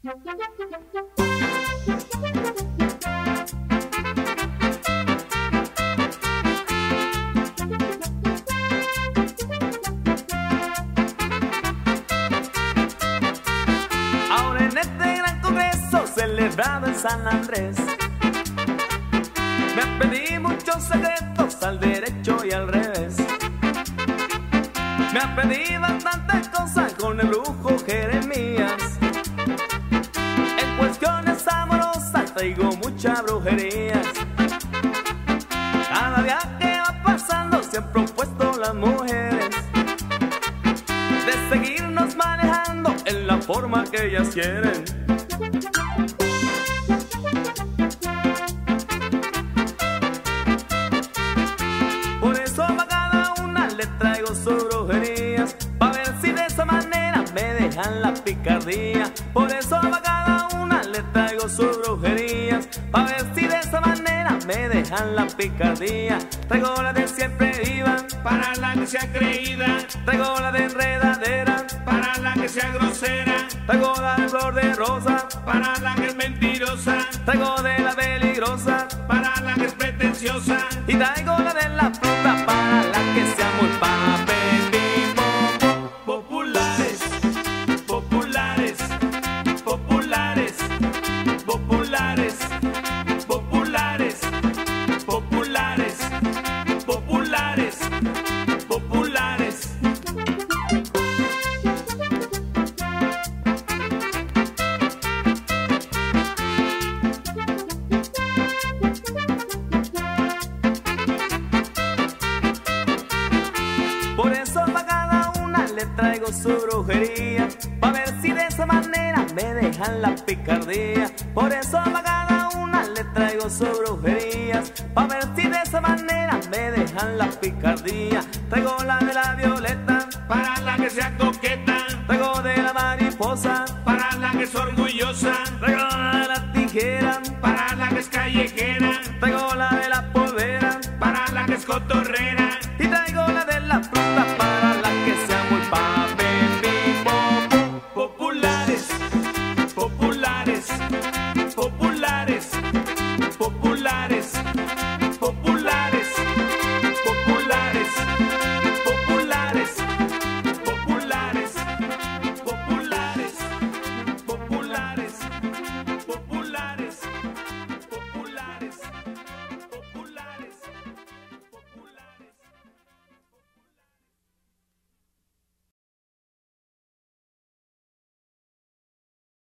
Ahora en este gran congreso celebrado en San Andrés, me aprendí muchos secretos al derecho y al revés. Me aprendí bastantes cosas con el brujo Jeremías. En cuestiones amorosas traigo muchas brujerías. Cada día que va pasando siempre han puesto las mujeres de seguirnos manejando en la forma que ellas quieren. Por eso a cada una le traigo sus brujerías, pa' ver si de esa manera me dejan la picardía. Por eso a cada una le traigo sus brujerías, pa' ver si de esa manera me dejan la picardía. Traigo la de siempre viva, para la que sea creída, traigo la de enredadera, para la que sea grosera, traigo la de flor de rosa, para la que es mentirosa, traigo de la peligrosa, para la que es pretenciosa, y traigo la de la fruta para la que sea muy papel. Populares, populares, populares, populares, populares, populares, populares, populares. Por eso a cada una le traigo su brujería, pa' ver si de esa manera me dejan la picardía. Por eso a cada una le traigo sus brujerías, pa' ver si de esa manera me dejan la picardía. Traigo la de la violeta, Para la que sea coqueta, traigo de la mariposa, para la que es orgullosa, traigo la de la tijera, para la que es callejera, traigo la de la polvera, para la que es cotorrera,